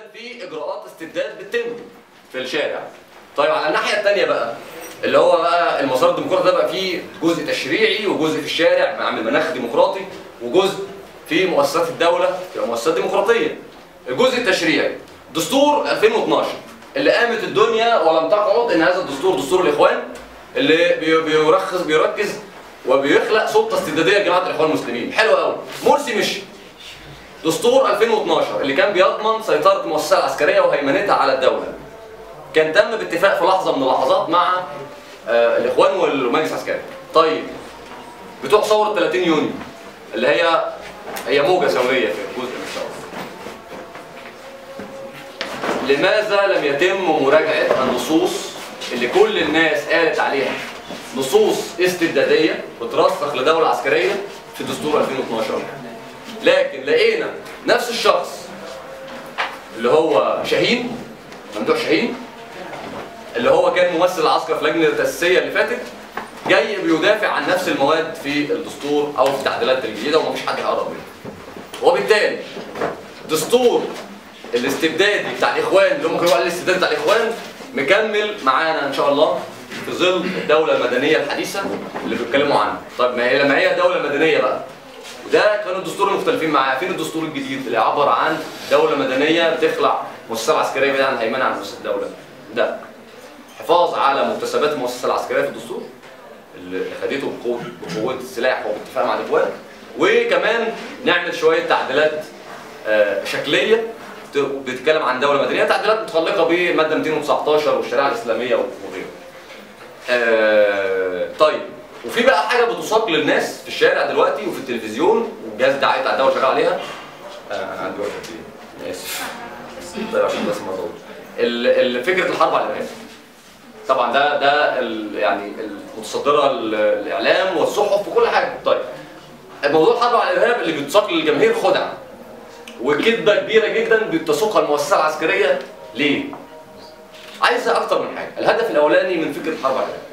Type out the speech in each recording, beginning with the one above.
في اجراءات استبداد بتتم في الشارع. طيب على الناحيه الثانيه بقى اللي هو بقى المسار الديمقراطي ده بقى فيه جزء تشريعي وجزء في الشارع مع مناخ ديمقراطي وجزء في مؤسسات الدوله في مؤسسات ديمقراطيه. الجزء التشريعي دستور 2012 اللي قامت الدنيا ولم تقعد ان هذا الدستور دستور الاخوان اللي بيركز وبيخلق سلطه استبداديه لجماعه الاخوان المسلمين. حلو قوي. مرسي مشي. دستور 2012 اللي كان بيضمن سيطره المؤسسه العسكريه وهيمنتها على الدوله كان تم باتفاق في لحظه من اللحظات مع الاخوان والمجلس العسكري. طيب بتوع ثوره 30 يونيو اللي هي موجه ثوريه في جزء من الثوره. لماذا لم يتم مراجعه النصوص اللي كل الناس قالت عليها نصوص استبداديه بترسخ لدوله عسكريه في دستور 2012؟ لكن لقينا نفس الشخص اللي هو شاهين ممدوح شاهين اللي هو كان ممثل العسكر في اللجنه التاسيسيه اللي فاتت جاي بيدافع عن نفس المواد في الدستور او في التعديلات الجديده ومفيش حد هيقرب منه. وبالتالي دستور الاستبدادي بتاع الاخوان اللي هم كانوا قالوا الاستبداد بتاع الاخوان مكمل معانا ان شاء الله في ظل الدوله المدنيه الحديثه اللي بيتكلموا عنها. طيب ما هي لما هي دوله مدنيه بقى وده كانوا الدستور المختلفين معاه، فين الدستور الجديد اللي عبر عن دوله مدنيه بتخلع مؤسسه عسكريه بعيد عن الهيمنه عن مؤسسه الدوله؟ ده حفاظ على مكتسبات المؤسسه العسكريه في الدستور اللي خدته بقوه السلاح وباتفاق مع الاخوان، وكمان نعمل شويه تعديلات شكليه بتتكلم عن دوله مدنيه، تعديلات متعلقه بماده 219 والشريعه الاسلاميه وغيره. طيب وفي بقى حاجه بتساق للناس في الشارع دلوقتي وفي التلفزيون والجهاز الدعائي بتاع الدوله شغال عليها. انا عندي وقت كتير انا اسف. طيب عشان بس ما اطول. فكره الحرب على الارهاب. طبعا ده يعني المتصدره الاعلام والصحف وكل حاجه. طيب موضوع الحرب على الارهاب اللي بيتساق للجماهير خدعه وكذبه كبيره جدا بتسوقها المؤسسه العسكريه. ليه؟ عايزه اكتر من حاجه. الهدف الاولاني من فكره الحرب على الارهاب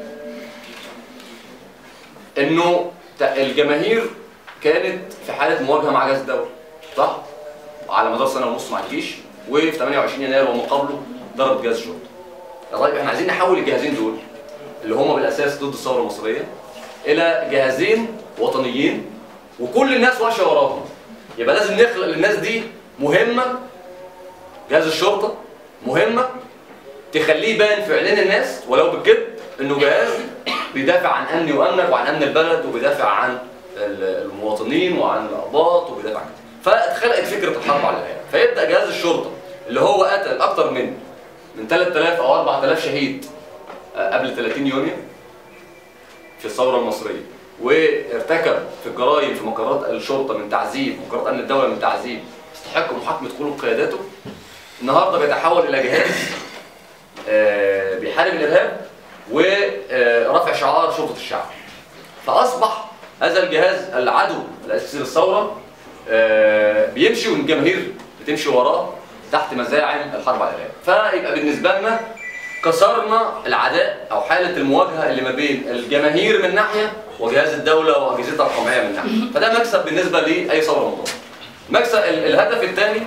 انه الجماهير كانت في حاله مواجهه مع جهاز الدوله، صح؟ على مدار سنه ونص مع الجيش، وفي 28 يناير وما قبله ضربت جهاز الشرطه. طيب احنا عايزين نحول الجهازين دول اللي هم بالاساس ضد الثوره المصريه الى جهازين وطنيين وكل الناس ماشيه وراهم. يبقى لازم نخلق للناس دي مهمه، جهاز الشرطه مهمه تخليه يبان في عينين الناس ولو بالكذب انه جهاز بيدافع عن امني وامنك وعن امن البلد وبيدافع عن المواطنين وعن الأقباط وبيدافع عن كده. فاتخلقت فكره الحرب على الارهاب، فيبدا جهاز الشرطه اللي هو قتل اكثر من 3000 او 4000 شهيد قبل 30 يونيو في الثوره المصريه، وارتكب في الجرائم في مقرات الشرطه من تعذيب، مقرات امن الدوله من تعذيب، استحق محاكمه خلق قياداته. النهارده بيتحول الى جهاز بيحارب الارهاب ورفع شعار شرطه الشعب. فاصبح هذا الجهاز العدو الاساسي للثوره بيمشي والجماهير بتمشي وراه تحت مزاعم الحرب على الارهاب. فيبقى بالنسبه لنا كسرنا العداء او حاله المواجهه اللي ما بين الجماهير من ناحيه وجهاز الدوله واجهزتها القمعيه من ناحيه. فده مكسب بالنسبه لاي ثوره مضاده. مكسب الهدف الثاني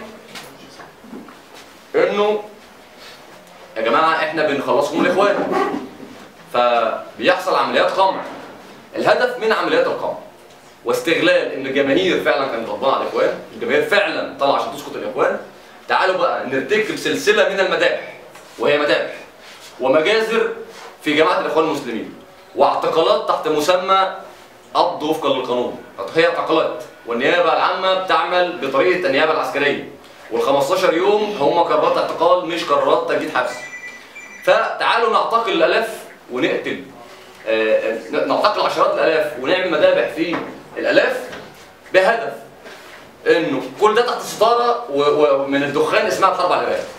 انه يا جماعه احنا بنخلصكم من الاخوان، فبيحصل عمليات قمع. الهدف من عمليات القمع واستغلال ان الجماهير فعلا كانت غضبانه على الاخوان، الجماهير فعلا طلع عشان تسقط الاخوان. تعالوا بقى نرتكب سلسله من المذابح، وهي مذابح ومجازر في جماعه الاخوان المسلمين، واعتقالات تحت مسمى قبض وفقا للقانون. هي اعتقالات والنيابه العامه بتعمل بطريقه النيابه العسكريه، وال15 يوم هم قرارات اعتقال مش قرارات تجديد حبس. فتعالوا نعتقل الالاف ونقتل، نعتقل عشرات الالاف ونعمل مذابح في الالاف بهدف انه كل ده تحت ستاره ومن الدخان اسمها الحرب على الارهاب.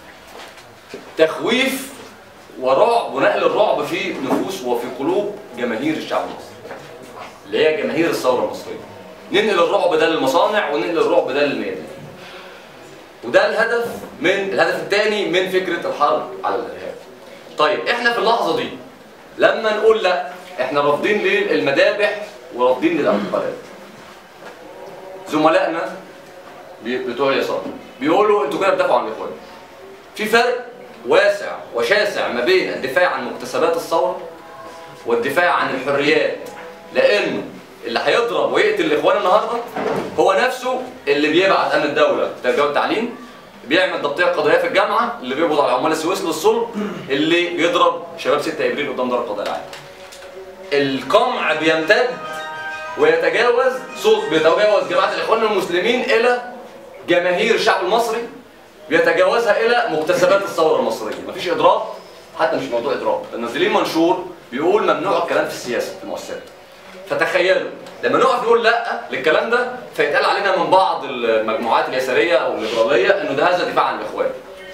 تخويف ورعب ونقل الرعب في نفوس وفي قلوب جماهير الشعب المصري اللي هي جماهير الثوره المصريه. ننقل الرعب ده للمصانع وننقل الرعب ده للميادين. وده الهدف الثاني من فكره الحرب على الارهاب. طيب احنا في اللحظه دي لما نقول لا احنا رافضين للمذابح ورافضين للاعتقالات، زملائنا بتوع اليسار بيقولوا انتوا كده بتدافعوا عن الاخوان. في فرق واسع وشاسع ما بين الدفاع عن مكتسبات الثوره والدفاع عن الحريات، لانه اللي هيضرب ويقتل الاخوان النهارده هو نفسه اللي بيبعت امن الدوله التربيه والتعليم، بيعمل ضبطيه قضائيه في الجامعه، اللي بيقبض على عمال السويس للصلب، اللي بيضرب شباب 6 ابريل قدام دار القضاء العالي. القمع بيمتد ويتجاوز جماعه الاخوان المسلمين الى جماهير الشعب المصري، بيتجاوزها الى مكتسبات الثوره المصريه. مفيش اضراب، حتى مش موضوع اضراب، منزلين منشور بيقول ممنوع الكلام في السياسه في المؤسسات. فتخيلوا لما نقف نقول لا للكلام ده فيتقال علينا من بعض المجموعات اليساريه او الليبراليه انه ده هذا دفاع عن الاخوان.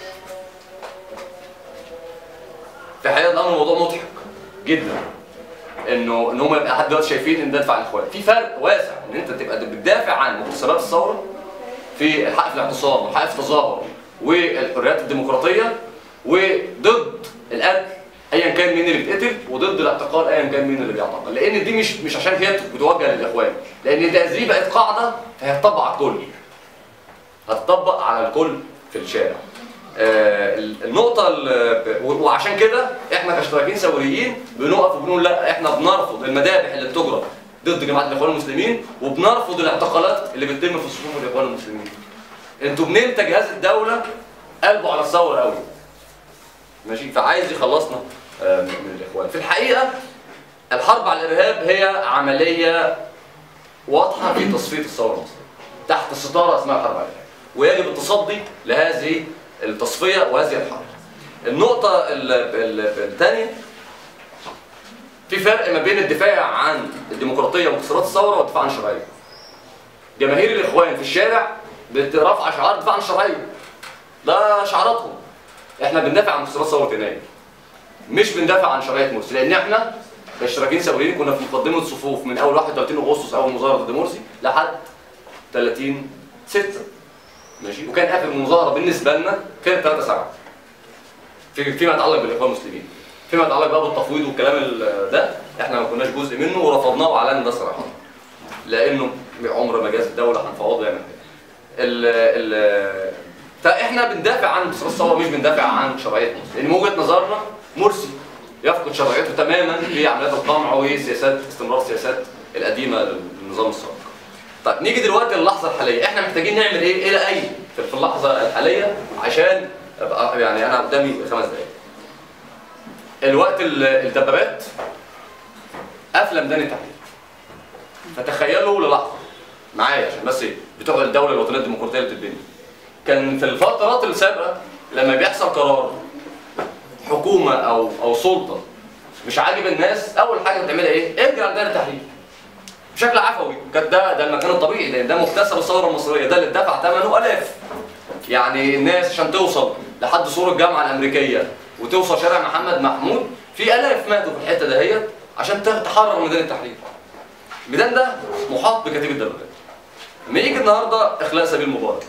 في حقيقه الامر الموضوع مضحك جدا ان هم يبقى لحد دلوقتي شايفين ان ده دفاع عن الاخوان. في فرق واسع ان انت تبقى بتدافع عن مكتسبات الثوره في الحق في الاعتصام والحق في التظاهر والحريات الديمقراطيه، وضد القتل ايا كان مين اللي بيتقتل، وضد الاعتقال ايا كان مين اللي بيعتقل، لان دي مش عشان هي بتوجه للاخوان، لان دي بقت قاعده فهتطبق على الكل. هتطبق على الكل في الشارع. النقطه وعشان كده احنا كاشتراكيين ثوريين بنقف وبنقول لا، احنا بنرفض المذابح اللي بتجرى ضد جماعه الاخوان المسلمين، وبنرفض الاعتقالات اللي بتتم في صفوف الاخوان المسلمين. انتوا بننتج جهاز الدوله قلبه على الثوره قوي. ماشي، فعايز يخلصنا من الاخوان. في الحقيقه الحرب على الارهاب هي عمليه واضحه في تصفيه الثوره المصريه تحت ستاره اسمها الحرب على الارهاب، ويجب التصدي لهذه التصفيه وهذه الحرب. النقطه الثانيه، في فرق ما بين الدفاع عن الديمقراطيه ومكسرات الثوره والدفاع عن الشرعيه. جماهير الاخوان في الشارع بترفع شعار الدفاع عن الشرعيه، ده شعاراتهم. احنا بندافع عن مكسرات ثوره يناير، مش بندافع عن شرعيه مرسي، لان احنا كاشتراكيين ثوريين كنا في مقدمه الصفوف من اول 31 اغسطس اول مظاهره ضد مرسي لحد 30/6. ماشي، وكان اخر مظاهره بالنسبه لنا كانت 3/7 فيما يتعلق بالاخوان المسلمين. فيما يتعلق بقى بالتفويض والكلام ده احنا ما كناش جزء منه ورفضناه واعلنا ده صراحه، لانه عمر ما جاز الدوله هنفوضه يعمل كده. فاحنا بندافع عن مكسرات الثوره، مش بندافع عن شرعيه مرسي، لان من وجهه نظرنا مرسي يفقد شرعيته تماما في عمليات القمع وسياسات استمرار السياسات القديمه للنظام السابق. طيب نيجي دلوقتي للحظه الحاليه، احنا محتاجين نعمل ايه الى اي في اللحظه الحاليه عشان ابقى يعني انا قدامي 5 دقائق. الوقت الدبابات قافله ميدان التحرير. فتخيلوا للحظه معايا عشان بس بتوع الدوله الوطنيه الديمقراطيه اللي بتتبني. كان في الفترات السابقه لما بيحصل قرار حكومه او سلطه مش عاجب الناس، اول حاجه بتعملها ايه؟ اجري على ميدان التحرير بشكل عفوي. كان ده المكان الطبيعي، لان ده مكتسب الثوره المصريه، ده اللي اتدفع ثمنه الاف. يعني الناس عشان توصل لحد سور الجامعه الامريكيه وتوصل شارع محمد محمود في الاف ماتوا في الحته دهيت عشان تحرر ميدان التحرير. الميدان ده محاط بكتيبه دبابات. لما يجي النهارده اخلاء سبيل مبارك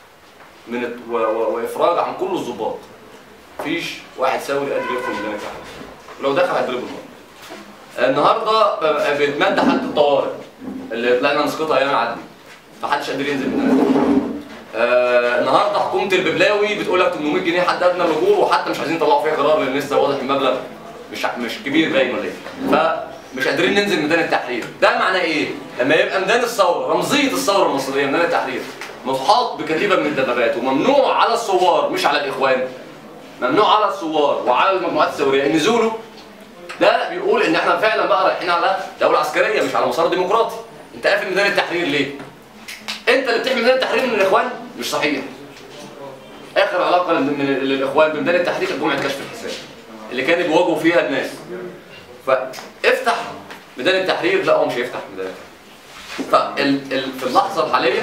وافراج عن كل الضباط، مفيش واحد ثوري قادر يدخل ميدان التحرير، ولو دخل هيضربه النار. النهارده بيتمد حاله الطوارئ اللي طلعنا نسقطها ايام عدلي، محدش قادر ينزل ميدان التحرير. النهارده حكومه الببلاوي بتقول لك 800 جنيه حد ادنى للاجور، وحتى مش عايزين يطلعوا فيها قرار لان لسه واضح المبلغ مش كبير باين ولا ايه. فمش قادرين ننزل ميدان التحرير. ده معناه ايه؟ لما يبقى ميدان الثوره رمزيه الثوره المصريه ميدان التحرير محاط بكتيبه من الدبابات وممنوع على الثوار مش على الاخوان، ممنوع على الثوار وعلى المجموعات الثوريه ان نزولوا، ده بيقول ان احنا فعلا بقى رايحين على دوله عسكريه مش على مسار ديمقراطي. انت قافل ميدان التحرير ليه؟ انت اللي بتحمي ميدان التحرير من الاخوان؟ مش صحيح. اخر علاقه للاخوان بميدان التحرير كانت جمعه كشف الحساب اللي كانوا بيواجهوا فيها الناس. فافتح ميدان التحرير، لا هو مش هيفتح ميدان التحرير. في اللحظه الحاليه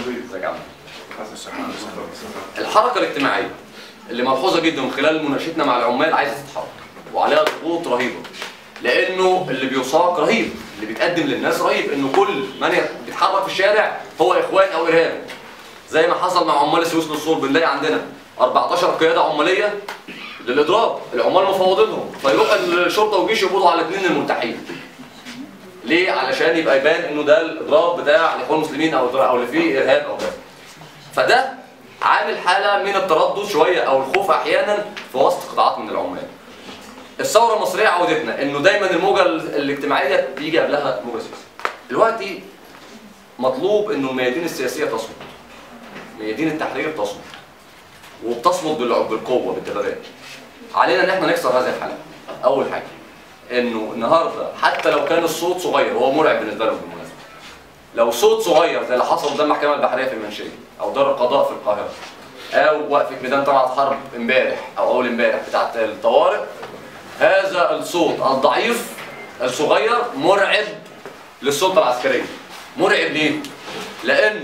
الحركه الاجتماعيه اللي ملحوظه جدا من خلال مناقشتنا مع العمال عايزه تتحرك وعليها ضغوط رهيبه، لانه اللي بيساق رهيب، اللي بيتقدم للناس رهيب، انه كل من بيتحرك في الشارع هو اخوان او ارهابي. زي ما حصل مع عمال السويس للصلب، بنلاقي عندنا 14 قياده عماليه للاضراب، العمال مفوضينهم، فيروح الشرطه والجيش يقبضوا على 2 الملتحين. ليه؟ علشان يبقى يبان انه ده الاضراب بتاع الاخوان المسلمين او اللي فيه ارهاب او كده. فده عامل حاله من التردد شويه او الخوف احيانا في وسط قطاعات من العمال. الثوره المصريه عودتنا انه دايما الموجه الاجتماعيه بيجي قبلها موجه سياسيه. دلوقتي مطلوب انه الميادين السياسيه تصمد، ميادين التحرير تصمد، وبتصمد بالقوه بالدبابات. علينا ان احنا نكسر هذه الحاله. اول حاجه انه النهارده حتى لو كان الصوت صغير، هو مرعب بالنسبه لهم بالمناسبه. لو صوت صغير زي اللي حصل قدام المحكمه البحريه في المنشيه او دار القضاء في القاهره او وقفه ميدان طلعت حرب امبارح او اول امبارح بتاعت الطوارئ، هذا الصوت الضعيف الصغير مرعب للسلطه العسكريه. مرعب ليه؟ لانه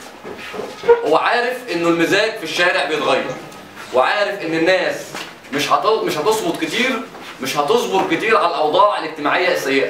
هو عارف انه المزاج في الشارع بيتغير، وعارف ان الناس مش هتصمت كتير، مش هتصبر كتير على الاوضاع الاجتماعيه السيئه.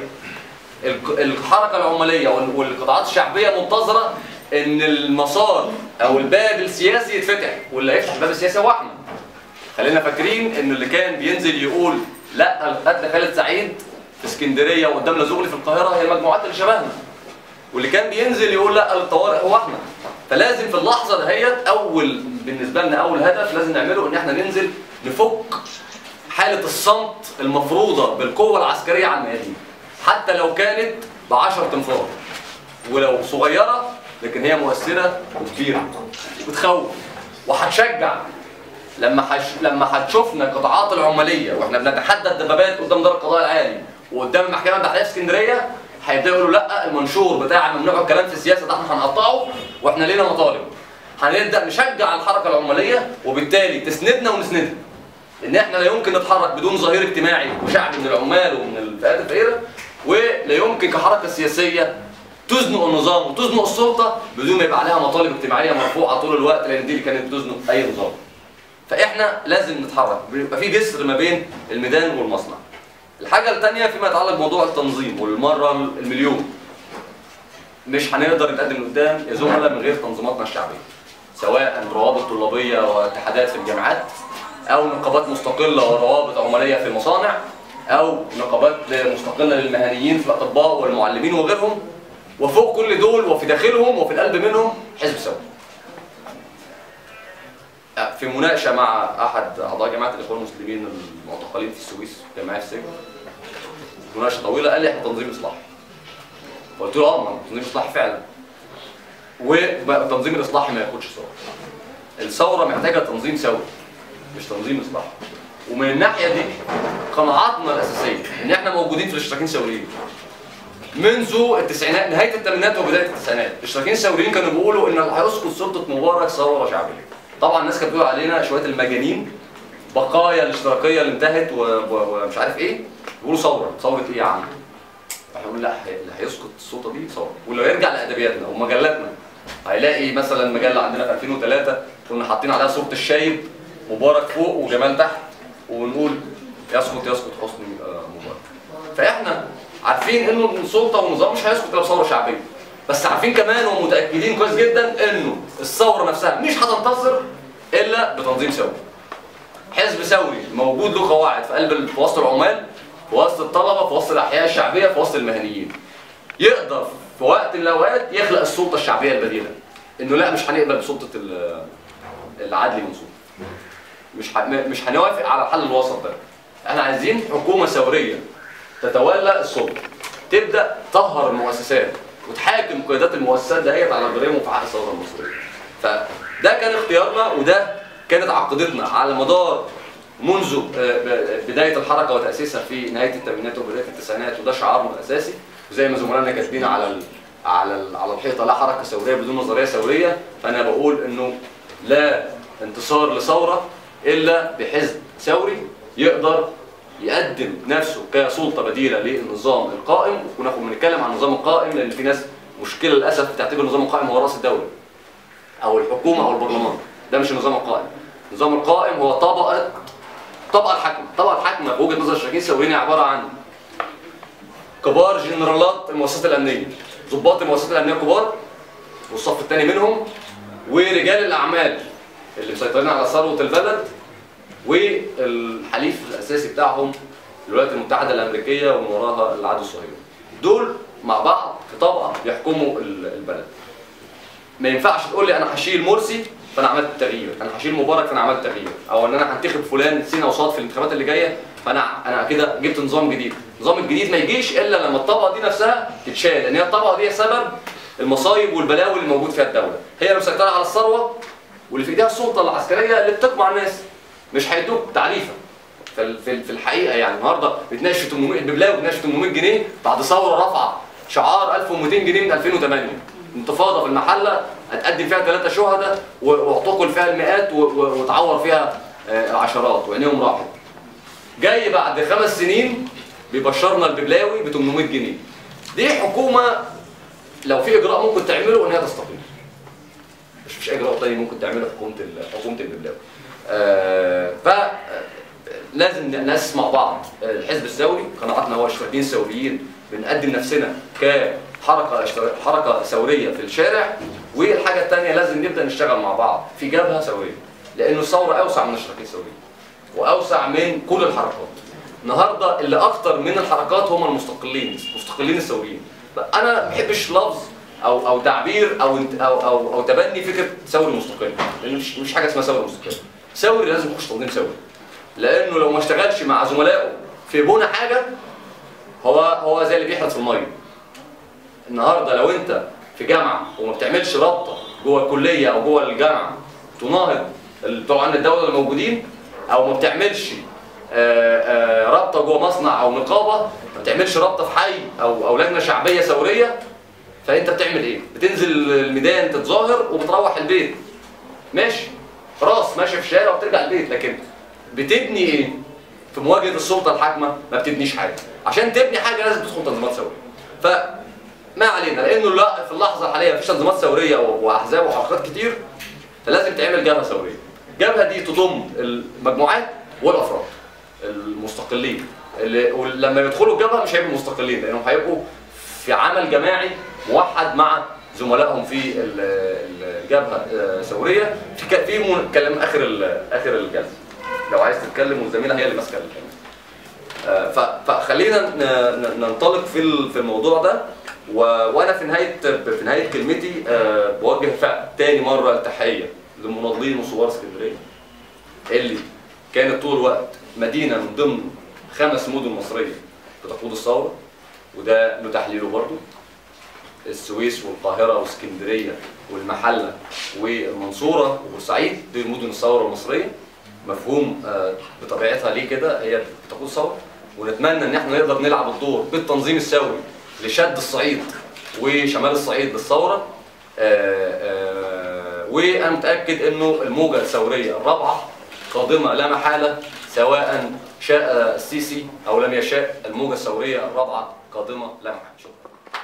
الحركه العماليه والقطاعات الشعبيه منتظره ان المسار او الباب السياسي يتفتح، واللي هيفتح الباب السياسي هو احنا. خلينا فاكرين ان اللي كان بينزل يقول لا القتل خالد سعيد في اسكندريه وقدام لازوغلي في القاهره هي المجموعات اللي شبهنا، واللي كان بينزل يقول لا للطوارئ هو احنا. فلازم في اللحظه دهيت بالنسبه لنا اول هدف لازم نعمله ان احنا ننزل نفك حاله الصمت المفروضه بالقوه العسكريه على الميادين، حتى لو كانت ب10 تنفار ولو صغيره، لكن هي مؤثره وكبيره وبتخوف وهتشجع. لما هتشوفنا القطاعات العماليه واحنا بنتحدى الدبابات قدام دار القضاء العالي وقدام المحكمه البحريه في اسكندريه، هيبداوا يقولوا لا المنشور بتاع ممنوع الكلام في السياسه ده احنا هنقطعه واحنا لينا مطالب. هنبدا نشجع الحركه العماليه وبالتالي تسندنا ونسندها. ان احنا لا يمكن نتحرك بدون ظهير اجتماعي وشعبي من العمال ومن الفئات الفقيره، ولا يمكن كحركه سياسيه تزنق النظام وتزنق السلطه بدون ما يبقى عليها مطالب اجتماعيه مرفوعه طول الوقت، لان دي اللي كانت بتزنق اي نظام. فاحنا لازم نتحرك، بيبقى في جسر ما بين الميدان والمصنع. الحاجه الثانيه فيما يتعلق بموضوع التنظيم، والمره المليون مش هنقدر نتقدم لقدام يا زملاء من غير تنظيماتنا الشعبيه، سواء روابط طلابيه واتحادات في الجامعات، او نقابات مستقله وروابط عماليه في المصانع، او نقابات مستقله للمهنيين في الاطباء والمعلمين وغيرهم، وفوق كل دول وفي داخلهم وفي القلب منهم حزب سوي. في مناقشه مع احد اعضاء جماعه الاخوان المسلمين المعتقلين في السويس جماعه السجن، مناقشه طويله، قال لي احنا تنظيم اصلاحي. قلت له ما تنظيم اصلاحي فعلا، والتنظيم الاصلاحي ما ياخدش ثوره. الثوره محتاجه تنظيم سوي مش تنظيم اصلاحي. ومن الناحيه دي قناعاتنا الاساسيه ان احنا موجودين في الاشتراكيين الثوريين منذ التسعينات، نهايه الثمانينات وبدايه التسعينات. الاشتراكيين الثوريين كانوا بيقولوا ان اللي هيسقط سلطه مبارك ثوره شعبيه. طبعا الناس كانت بتقول علينا شويه المجانين، بقايا الاشتراكيه اللي انتهت ومش عارف ايه، بيقولوا ثوره ايه يا عم؟ احنا بنقول لا، اللي هيسقط السلطه دي ثوره. ولو يرجع لادبياتنا ومجلاتنا هيلاقي مثلا مجله عندنا في 2003 كنا حاطين عليها صوره الشايب، مبارك فوق وجمال تحت، ونقول يسقط حسني مبارك. فاحنا عارفين انه السلطه والنظام مش هيسقط الا بثوره شعبيه، بس عارفين كمان ومتاكدين كويس جدا انه الثوره نفسها مش هتنتصر الا بتنظيم ثوري. حزب ثوري موجود له قواعد في وسط العمال، في وسط الطلبه، في وسط الاحياء الشعبيه، في وسط المهنيين. يقدر في وقت من الاوقات يخلق السلطه الشعبيه البديله. انه لا مش هنقبل بسلطه العدل منصور. مش هنوافق على الحل الوسط ده. احنا عايزين حكومه ثوريه تتولى السلطه، تبدا تطهر المؤسسات وتحاكم قيادات المؤسسات دهيت على جرائمهم في حق الثوره المصريه. فده كان اختيارنا، وده كانت عقيدتنا على مدار منذ بدايه الحركه وتاسيسها في نهايه الثمانينات وبدايه التسعينات، وده شعارنا الاساسي. وزي ما زملائنا كاتبين على الحيطه، لا حركه ثوريه بدون نظريه ثوريه. فانا بقول انه لا انتصار لثوره الا بحزب ثوري يقدر يقدم نفسه كسلطه بديله للنظام القائم. وناخد بنتكلم عن النظام القائم لان في ناس مشكله للاسف بتعتبر النظام القائم هو راس الدوله او الحكومه او البرلمان. ده مش النظام القائم. النظام القائم هو طبقه الحاكمه. الطبقه الحاكمه بوجهه نظر الاشتراكيين الثوريين عباره عن كبار جنرالات المؤسسات الامنيه، ضباط المؤسسات الامنيه الكبار والصف الثاني منهم، ورجال الاعمال اللي مسيطرين على ثروه البلد، والحليف الاساسي بتاعهم الولايات المتحده الامريكيه ومن وراها العدو الصهيوني. دول مع بعض في طبقه يحكموا البلد. ما ينفعش تقول لي انا هشيل مرسي فانا عملت تغيير، انا هشيل مبارك فانا عملت تغيير، او ان انا هنتخب فلان س او ص في الانتخابات اللي جايه فانا كده جبت نظام جديد. النظام الجديد ما يجيش الا لما الطبقه دي نفسها تتشال، لان هي الطبقه دي سبب المصايب والبلاوي اللي موجود فيها الدوله، هي اللي مسيطره على الثروه واللي في ايديها السلطه العسكريه اللي بتقمع الناس. مش هيدوك تعريفه في الحقيقه يعني. النهارده بتناقش في 800 الببلاوي بتناقش في 800 جنيه بعد ثوره رافعه شعار 1200 جنيه من 2008. انتفاضه في المحله هتقدم فيها 3 شهداء واعتقل فيها المئات وتعور فيها عشرات وعينيهم راحت. جاي بعد 5 سنين بيبشرنا الببلاوي ب 800 جنيه. دي حكومه لو في اجراء ممكن تعمله ان هي تستقيل. مش اجراء تاني ممكن تعمله حكومه الببلاوي. فلازم نسمع بعض. الحزب الثوري قناعتنا هو اشتراكيين ثوريين بنقدم نفسنا حركه ثوريه في الشارع. والحاجه الثانيه لازم نبدا نشتغل مع بعض في جبهه ثوريه، لانه الثوره اوسع من الاشتراكيه الثوريه واوسع من كل الحركات. النهارده اللي اكتر من الحركات هم المستقلين الثوريين. انا ما بحبش لفظ او تعبير او تبني فكره ثوري مستقل، لان مش حاجه اسمها ثوري مستقل. ثوري لازم يخش تنظيم ثوري، لانه لو ما اشتغلش مع زملائه في بنى حاجه هو زي اللي بيحرث في الميه. النهارده لو انت في جامعه وما بتعملش رابطه جوه الكليه او جوه الجامعه تناهض بتوع الدوله الموجودين، او ما بتعملش رابطه جوه مصنع او نقابه، ما بتعملش رابطه في حي او لجنه شعبيه ثوريه، فانت بتعمل ايه؟ بتنزل الميدان تتظاهر وبتروح البيت. ماشي خلاص ماشي في الشارع وبترجع البيت، لكن بتبني ايه؟ في مواجهه السلطه الحاكمه ما بتبنيش حاجه. عشان تبني حاجه لازم تدخل تنظيمات ثوريه. فما علينا، لانه لا في اللحظه الحاليه مفيش تنظيمات ثوريه واحزاب وحركات كتير، فلازم تعمل جبهه ثوريه. الجبهه دي تضم المجموعات والافراد المستقلين ولما يدخلوا الجبهه مش هيبقوا مستقلين، لانهم هيبقوا في عمل جماعي موحد مع زملائهم في الجبهه الثوريه. في كلام اخر الجلسه لو عايز تتكلم، والزميله هي اللي ماسكه الكلام. فخلينا ننطلق في الموضوع ده. وانا في نهايه كلمتي بوجه تاني مره التحيه لمناضلين وثوار اسكندريه اللي كانت طول الوقت مدينه من ضمن 5 مدن مصريه بتقود الثوره، وده له تحليله برضه. السويس والقاهره واسكندريه والمحله والمنصوره وبورسعيد دي مدن الثوره المصريه، مفهوم بطبيعتها ليه كده هي بتقود الثوره. ونتمنى ان احنا نقدر نلعب الدور بالتنظيم الثوري لشد الصعيد وشمال الصعيد للثوره. وانا متاكد انه الموجه الثوريه الرابعه قادمه لا محاله، سواء شاء السيسي او لم يشاء. الموجه الثوريه الرابعه قادمه لا محاله. شكرا.